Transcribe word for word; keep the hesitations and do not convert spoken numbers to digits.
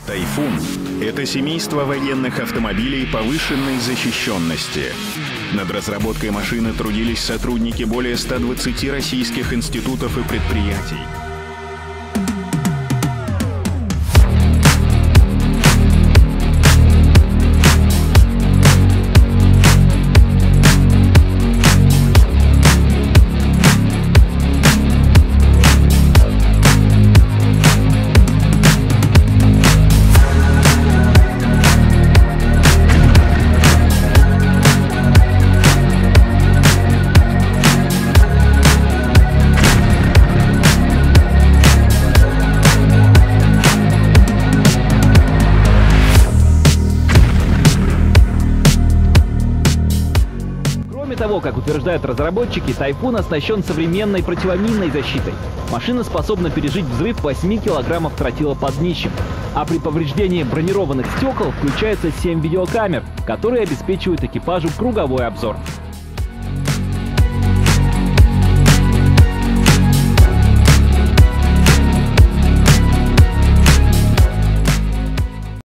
Тайфун — это семейство военных автомобилей повышенной защищенности. Над разработкой машины трудились сотрудники более ста двадцати российских институтов и предприятий. Кроме того, как утверждают разработчики, Тайфун оснащен современной противоминной защитой. Машина способна пережить взрыв восьми килограммов тротила под днищем. А при повреждении бронированных стекол включается семь видеокамер, которые обеспечивают экипажу круговой обзор.